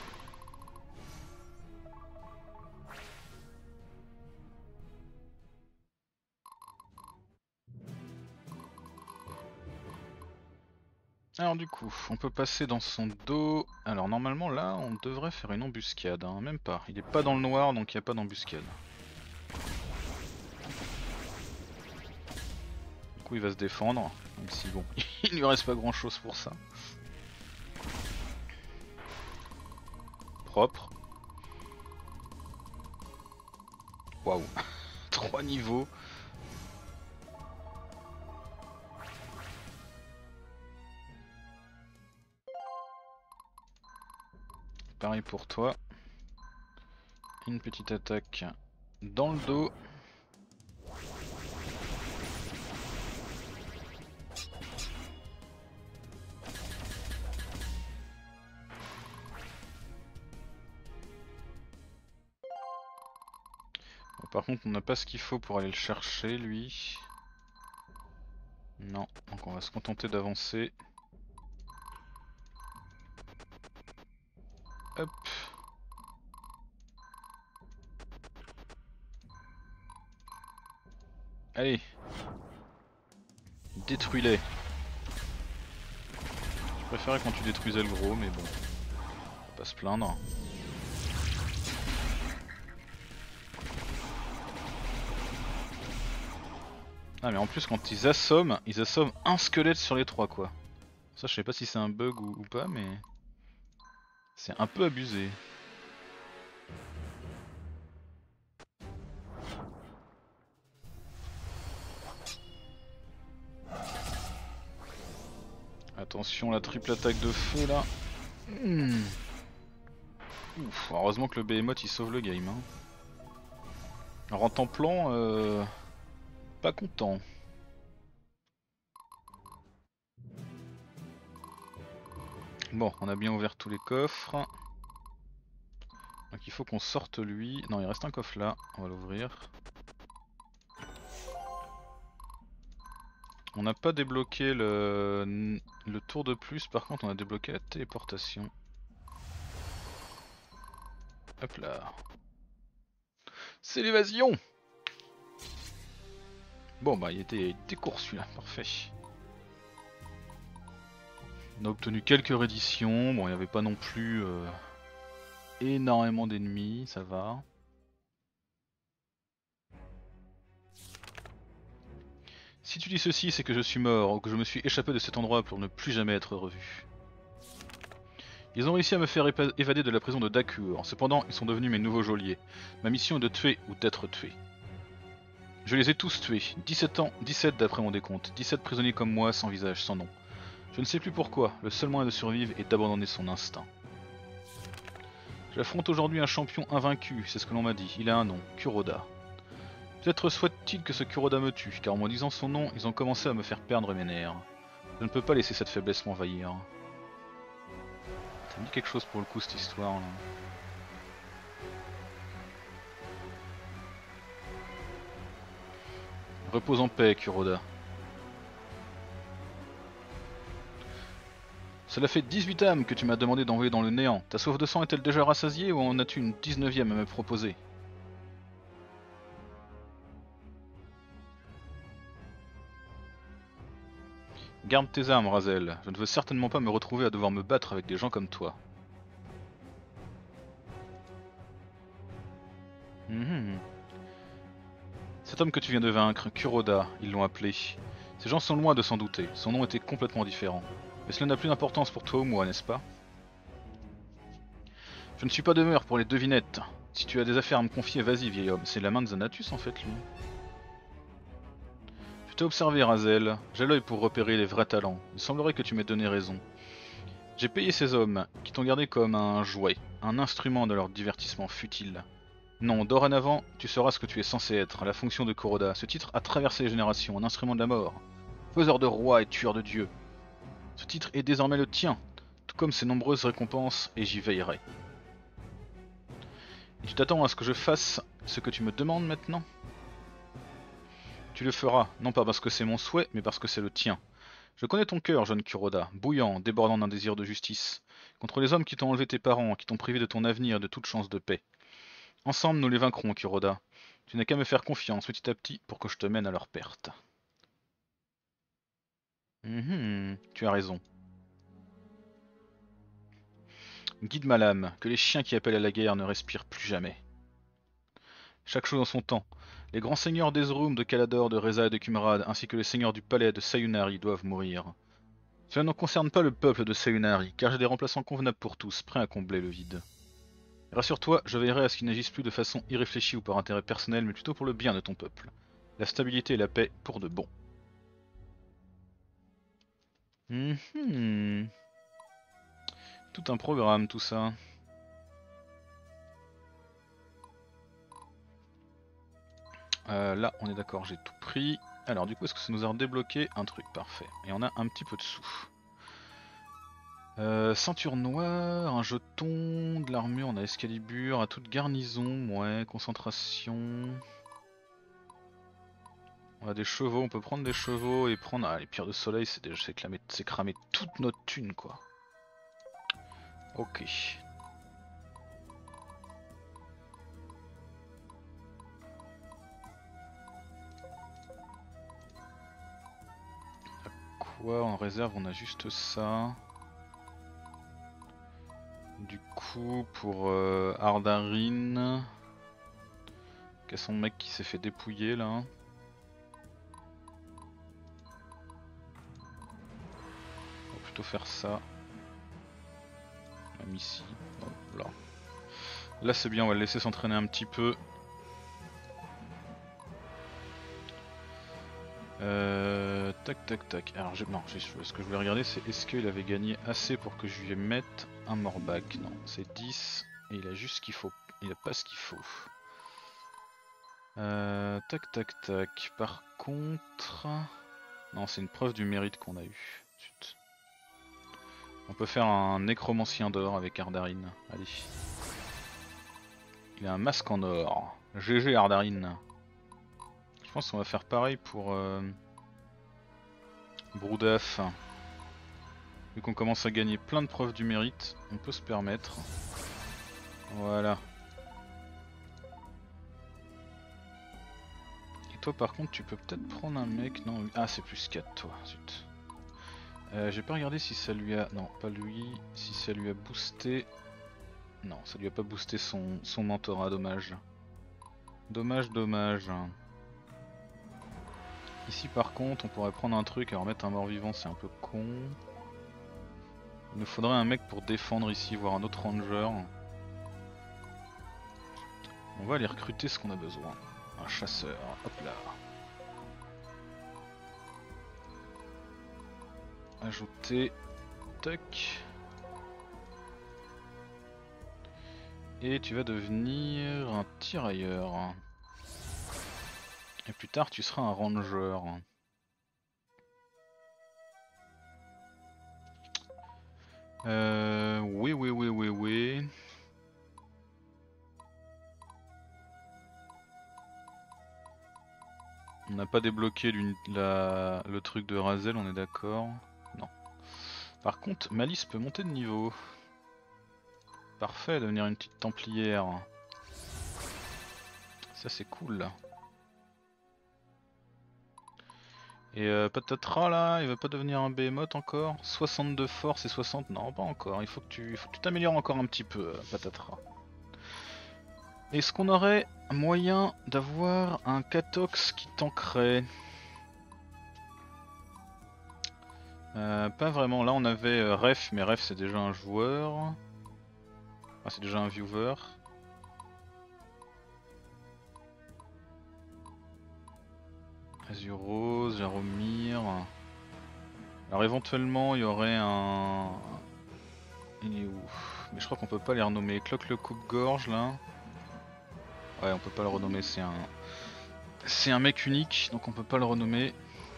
Alors du coup, on peut passer dans son dos. Alors normalement là, on devrait faire une embuscade, hein. Même pas. Il est pas dans le noir, donc il n'y a pas d'embuscade. Du coup il va se défendre, même si bon, il lui reste pas grand chose pour ça. Propre. Waouh. Trois niveaux. Pareil pour toi. Une petite attaque dans le dos. Bon, par contre on n'a pas ce qu'il faut pour aller le chercher lui. Non, donc on va se contenter d'avancer. Hop. Allez. Détruis-les. Je préférais quand tu détruisais le gros, mais bon. On va pas se plaindre. Ah mais en plus quand ils assomment, ils assomment un squelette sur les trois quoi. Ça je sais pas si c'est un bug ou, ou pas mais... C'est un peu abusé. Attention la triple attaque de feu là. Mmh. Ouf, heureusement que le Behemoth il sauve le game. Hein. Alors en temps plan, euh... pas content. Bon, on a bien ouvert tous les coffres. Donc il faut qu'on sorte lui. Non, il reste un coffre là, on va l'ouvrir. On n'a pas débloqué le... le tour de plus, par contre on a débloqué la téléportation. Hop là. C'est l'évasion. Bon bah il était, il était court celui-là, parfait. On a obtenu quelques redditions, bon il n'y avait pas non plus euh, énormément d'ennemis, ça va. Si tu dis ceci, c'est que je suis mort ou que je me suis échappé de cet endroit pour ne plus jamais être revu. Ils ont réussi à me faire évader de la prison de Dakur, cependant ils sont devenus mes nouveaux geôliers. Ma mission est de tuer ou d'être tué. Je les ai tous tués, dix-sept ans, dix-sept d'après mon décompte, dix-sept prisonniers comme moi, sans visage, sans nom. Je ne sais plus pourquoi, le seul moyen de survivre est d'abandonner son instinct. J'affronte aujourd'hui un champion invaincu, c'est ce que l'on m'a dit, il a un nom, Kuroda. Peut-être souhaite-t-il que ce Kuroda me tue, car en me disant son nom, ils ont commencé à me faire perdre mes nerfs. Je ne peux pas laisser cette faiblesse m'envahir. Ça me dit quelque chose pour le coup cette histoire là. Repose en paix, Kuroda. Cela fait dix-huit âmes que tu m'as demandé d'envoyer dans le néant. Ta soif de sang est-elle déjà rassasiée ou en as-tu une dix-neuvième à me proposer? Garde tes armes, Razel. Je ne veux certainement pas me retrouver à devoir me battre avec des gens comme toi. Mmh. Cet homme que tu viens de vaincre, Kuroda, ils l'ont appelé. Ces gens sont loin de s'en douter, son nom était complètement différent. Mais cela n'a plus d'importance pour toi ou moi, n'est-ce pas? Je ne suis pas demeure pour les devinettes. Si tu as des affaires à me confier, vas-y vieil homme. C'est la main de Zanatus en fait lui. Je t'ai observé Razel, j'ai l'œil pour repérer les vrais talents. Il semblerait que tu m'aies donné raison. J'ai payé ces hommes, qui t'ont gardé comme un jouet, un instrument de leur divertissement futile. Non, dorénavant, tu sauras ce que tu es censé être, la fonction de Kuroda. Ce titre a traversé les générations, un instrument de la mort. Faiseur de rois et tueur de dieux. Ce titre est désormais le tien, tout comme ses nombreuses récompenses, et j'y veillerai. Et tu t'attends à ce que je fasse ce que tu me demandes maintenant? Tu le feras, non pas parce que c'est mon souhait, mais parce que c'est le tien. Je connais ton cœur, jeune Kuroda, bouillant, débordant d'un désir de justice, contre les hommes qui t'ont enlevé tes parents, qui t'ont privé de ton avenir et de toute chance de paix. Ensemble, nous les vaincrons, Kuroda. Tu n'as qu'à me faire confiance petit à petit pour que je te mène à leur perte. Mmh, tu as raison. Guide ma lame, que les chiens qui appellent à la guerre ne respirent plus jamais. Chaque chose en son temps. Les grands seigneurs d'Ezroum, de Kalador, de Reza et de Kumrad, ainsi que les seigneurs du palais de Sayunari doivent mourir. Cela ne concerne pas le peuple de Sayunari, car j'ai des remplaçants convenables pour tous, prêts à combler le vide. Rassure-toi, je veillerai à ce qu'ils n'agissent plus de façon irréfléchie ou par intérêt personnel, mais plutôt pour le bien de ton peuple. La stabilité et la paix pour de bon. Mmh. Tout un programme, tout ça. Euh, là, on est d'accord, j'ai tout pris. Alors, du coup, est-ce que ça nous a redébloqué un truc? Parfait. Et on a un petit peu de sous. Euh, ceinture noire, un jeton, de l'armure, on a Excalibur, à toute garnison, ouais, concentration. On a des chevaux, on peut prendre des chevaux et prendre... Ah, les pierres de soleil, c'est déjà c'est cramer toute notre thune, quoi. Ok. Quoi, en réserve, on a juste ça. Du coup, pour euh, Ardarin... Quel son mec qui s'est fait dépouiller, là. On va plutôt faire ça. Même ici. Bon, là. Là c'est bien, on va le laisser s'entraîner un petit peu. Euh, tac tac tac. Alors je, non, je, ce que je voulais regarder c'est est-ce qu'il avait gagné assez pour que je lui mette un Morback. Non, c'est dix et il a juste ce qu'il faut. Il a pas ce qu'il faut. Euh, tac tac tac. Par contre... Non, c'est une preuve du mérite qu'on a eu. Zut. On peut faire un nécromancien d'or avec Ardarin. Allez. Il a un masque en or. G G Ardarin. Je pense qu'on va faire pareil pour euh, Broudaf. Vu qu'on commence à gagner plein de preuves du mérite, on peut se permettre. Voilà. Toi par contre tu peux peut-être prendre un mec, non, ah c'est plus quatre toi, zut. Euh, J'ai pas regardé si ça lui a, non pas lui, si ça lui a boosté, non ça lui a pas boosté son, son mentorat, dommage. Dommage, dommage. Ici par contre on pourrait prendre un truc et remettre un mort-vivant, c'est un peu con. Il nous faudrait un mec pour défendre ici, voire un autre ranger. On va aller recruter ce qu'on a besoin. Un chasseur, hop là. Ajouter, tac. Et tu vas devenir un tirailleur. Et plus tard tu seras un ranger. Euh, oui, oui, oui, oui, oui. On n'a pas débloqué la, le truc de Razel, on est d'accord? Non. Par contre, Malice peut monter de niveau. Parfait, devenir une petite templière. Ça c'est cool. Et euh, Patatras là, il va pas devenir un behemoth encore? soixante-deux force et soixante, non pas encore, il faut que tu faut que tu t'améliores encore un petit peu, euh, Patatras. Est-ce qu'on aurait moyen d'avoir un Catox qui tankerait? euh, Pas vraiment, là on avait euh, Ref, mais Ref c'est déjà un joueur. Ah c'est déjà un viewer. Azuros, Jaromir. Alors éventuellement il y aurait un... Il est où? Mais je crois qu'on peut pas les renommer. Cloque le coupe-gorge là. Ouais on peut pas le renommer, c'est un... C'est un mec unique, donc on peut pas le renommer.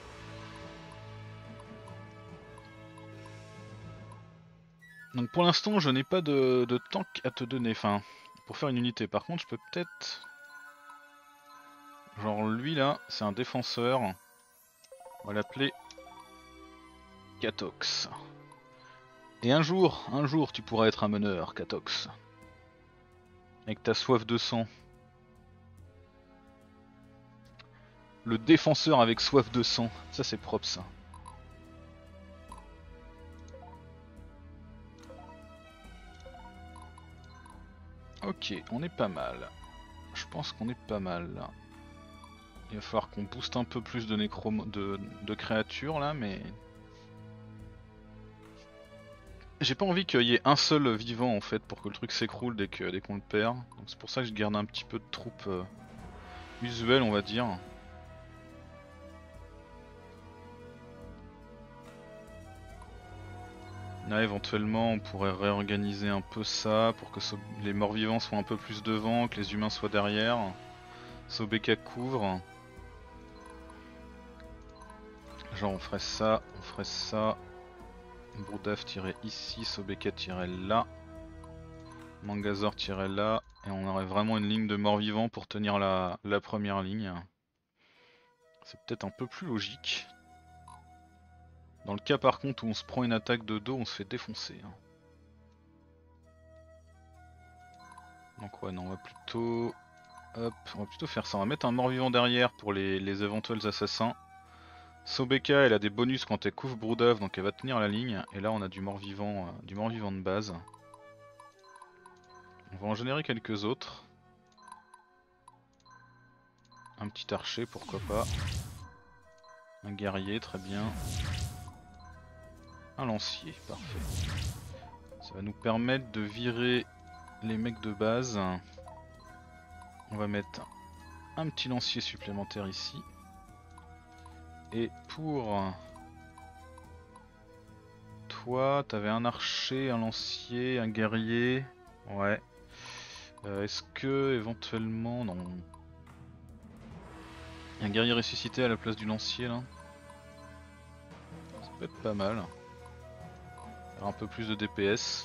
Donc pour l'instant je n'ai pas de, de tank à te donner, enfin pour faire une unité. Par contre je peux peut-être... Genre lui là, c'est un défenseur. On va l'appeler Catox. Et un jour, un jour tu pourras être un meneur, Catox. Avec ta soif de sang. Le défenseur avec soif de sang, ça c'est propre ça. Ok, on est pas mal. Je pense qu'on est pas mal là. Il va falloir qu'on booste un peu plus de, nécro de, de créatures là, mais... J'ai pas envie qu'il y ait un seul vivant en fait pour que le truc s'écroule dès qu'on dès qu'on le perd. Donc c'est pour ça que je garde un petit peu de troupes euh, usuelles on va dire. Là éventuellement on pourrait réorganiser un peu ça pour que les morts vivants soient un peu plus devant, que les humains soient derrière. Sobeka couvre. Genre on ferait ça, on ferait ça. Broudaf tirait ici, Sobeka tirait là. Mangazor tirait là. Et on aurait vraiment une ligne de morts vivants pour tenir la, la première ligne. C'est peut-être un peu plus logique. Dans le cas par contre où on se prend une attaque de dos, on se fait défoncer. Donc ouais non, on va plutôt... Hop, on va plutôt faire ça. On va mettre un mort-vivant derrière pour les, les éventuels assassins. Sobeka elle a des bonus quand elle couvre Broudaf, donc elle va tenir la ligne. Et là on a du mort-vivant euh, du mort-vivant de base. On va en générer quelques autres. Un petit archer pourquoi pas. Un guerrier, très bien. Un lancier, parfait. Ça va nous permettre de virer les mecs de base. On va mettre un petit lancier supplémentaire ici. Et pour toi, t'avais un archer, un lancier, un guerrier. Ouais. Euh, Est-ce que éventuellement... Non. Un guerrier ressuscité à la place du lancier là. Ça peut être pas mal. Faire un peu plus de D P S.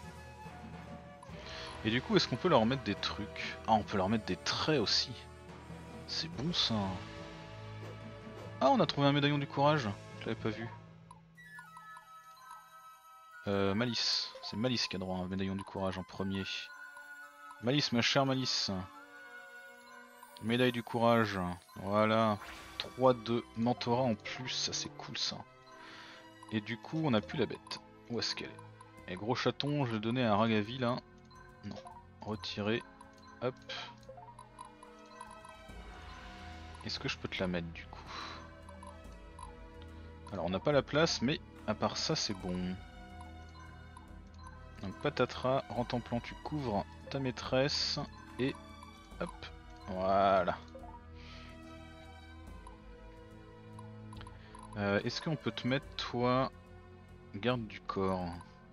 Et du coup, est-ce qu'on peut leur mettre des trucs? Ah, on peut leur mettre des traits aussi. C'est bon ça. Ah, on a trouvé un médaillon du courage. Je l'avais pas vu. Euh, Malice. C'est Malice qui a droit à un médaillon du courage en premier. Malice, ma chère Malice. Médaille du courage, voilà. trois de mentorat en plus, ça c'est cool ça. Et du coup on a plus la bête. Où est-ce qu'elle est? Et gros chaton, je vais le donner à Ragavi là. Non, retirer. Hop. Est-ce que je peux te la mettre du coup? Alors on n'a pas la place, mais à part ça c'est bon. Donc patatras, rentemplant tu couvres ta maîtresse et hop, voilà. Euh, Est-ce qu'on peut te mettre toi garde du corps?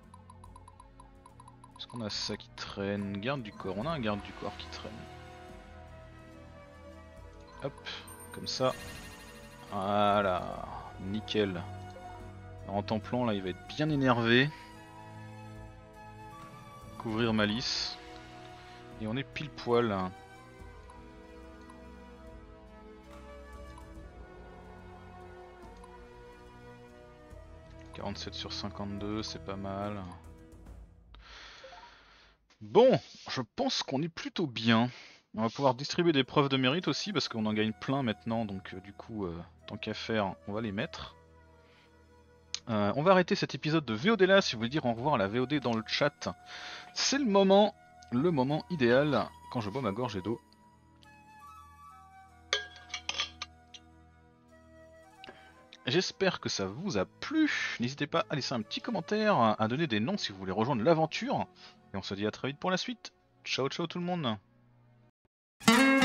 Est-ce qu'on a ça qui traîne? Garde du corps, on a un garde du corps qui traîne. Hop, comme ça. Voilà, nickel. En templant là il va être bien énervé. Couvrir malice. Et on est pile poil. quarante-sept sur cinquante-deux, c'est pas mal. Bon, je pense qu'on est plutôt bien. On va pouvoir distribuer des preuves de mérite aussi parce qu'on en gagne plein maintenant, donc euh, du coup, euh, tant qu'à faire, on va les mettre. Euh, on va arrêter cet épisode de V O D là, si vous voulez dire au revoir à la V O D dans le chat. C'est le moment, le moment idéal, quand je bois ma gorgée d'eau. J'espère que ça vous a plu. N'hésitez pas à laisser un petit commentaire, à donner des noms si vous voulez rejoindre l'aventure. Et on se dit à très vite pour la suite. Ciao ciao tout le monde.